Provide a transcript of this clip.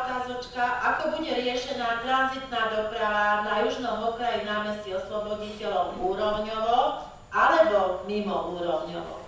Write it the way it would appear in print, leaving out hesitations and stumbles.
otázočka, ako bude riešená tranzitná doprava na južnom okraji námestí Osloboditeľov úrovňovo alebo mimo úrovňovo.